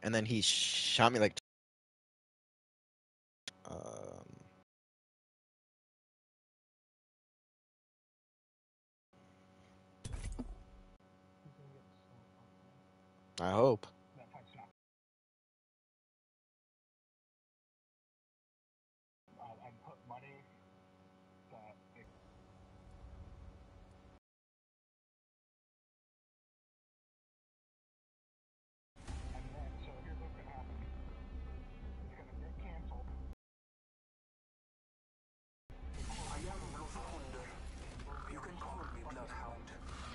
and then he shot me like. I hope. You can call me Bloodhound.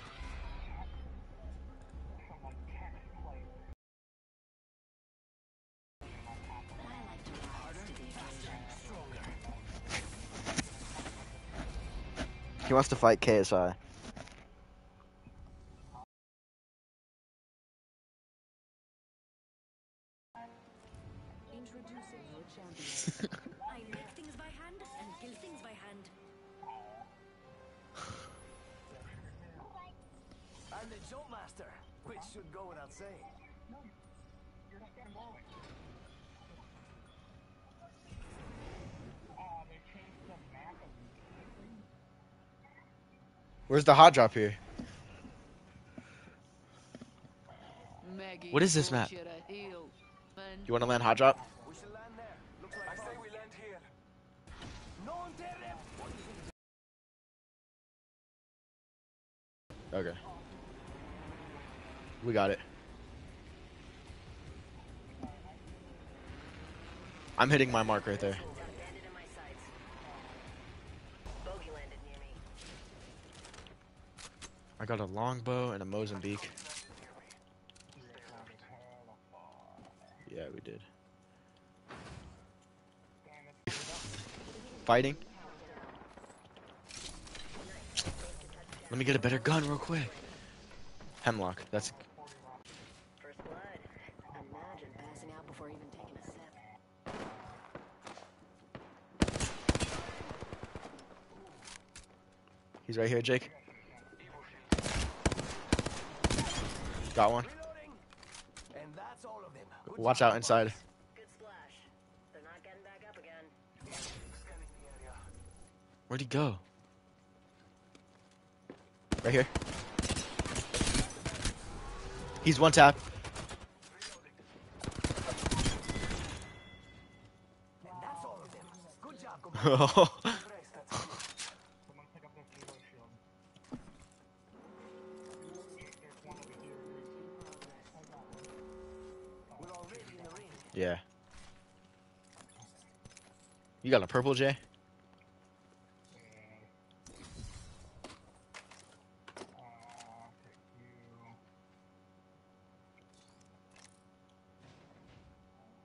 He wants to fight KSI. Introducing your champion. I make things by hand and kill things by hand. I'm the Jump Master, which should go without saying. Where's the hot drop here? Maggie, What is this map? bullshit, I heal. Man. You want to land hot drop? We should land there. Looks like I say we land here. No one dare them. Okay. We got it. I'm hitting my mark right there. Landed in my sights. Bogey landed near me. I got a longbow and a Mozambique. Yeah, we did. Fighting. Let me get a better gun real quick. Hemlock. That's. First blood. Imagine passing out before even taking a sip. He's right here, Jake. Got one. And that's all of them. Good Watch job, out inside. Good splash. They're not getting back up again. Scanning the area. Where'd he go? Right here. He's one tap. And that's all of them. Good job, good We're already in the ring. Yeah. You got a purple, Jay?